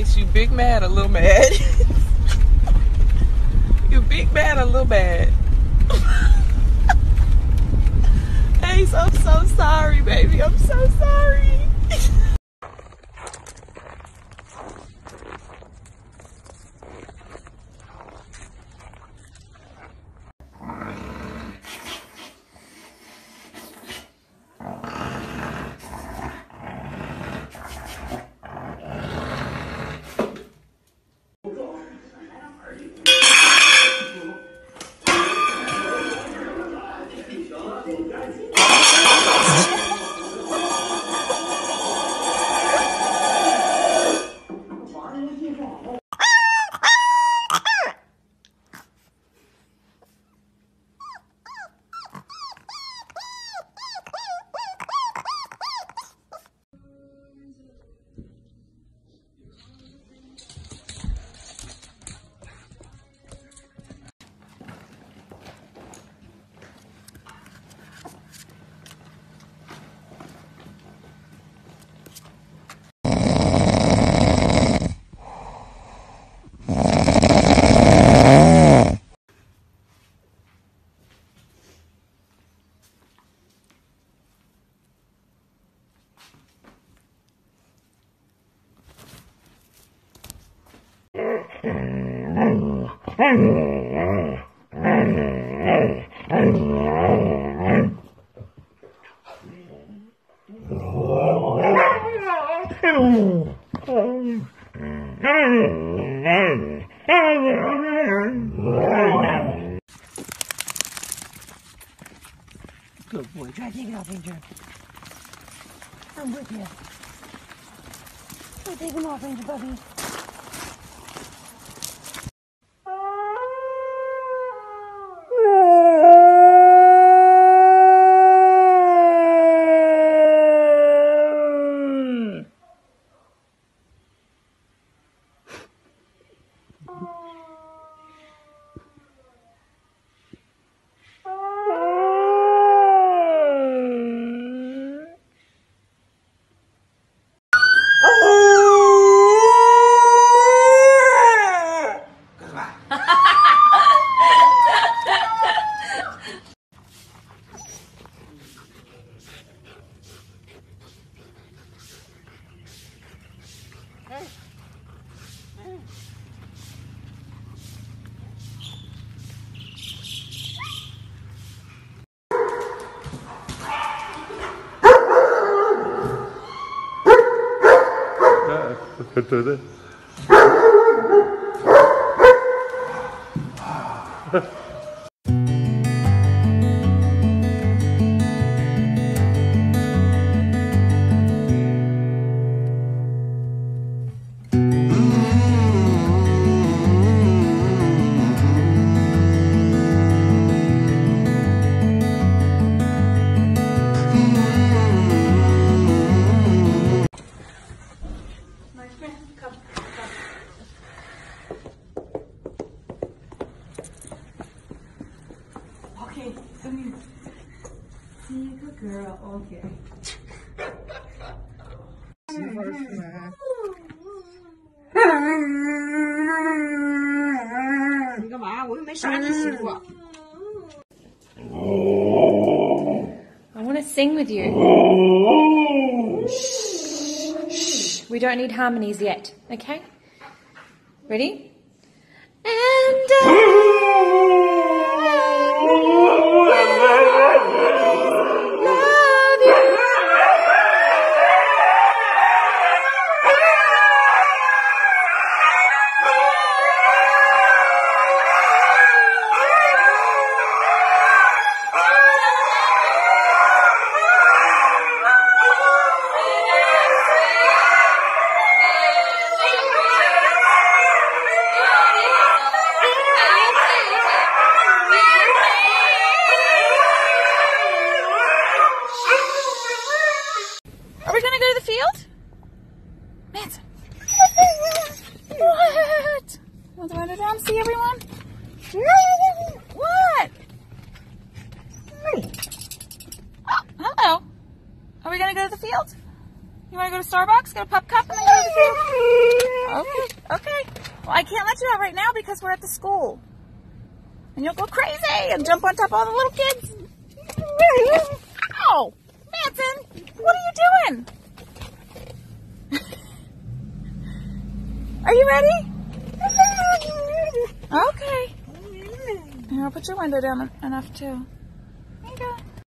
makes you big mad or little mad? You big mad or little mad? Ace, I'm so sorry, baby. I'm so sorry. Good boy. Try to take it off, Ranger. I'm with you. Try to take him off, Ranger Puppy. Betul. Okay, come here. See, good girl. Okay. Ni干嘛？我又没杀你媳妇。I want to sing with you. Shh, shh. We don't need harmonies yet, okay? Ready? And are we gonna go to the field? Manson. What? Want to run around and see everyone? What? Oh, hello. Are we gonna go to the field? You wanna go to Starbucks, get a pup cup, and then go to the field? Okay. let you out right now because we're at the school. And you'll go crazy and jump on top of all the little kids. Ow! Manson, what are you doing? Are you ready? Okay. Here, I'll put your window down enough too.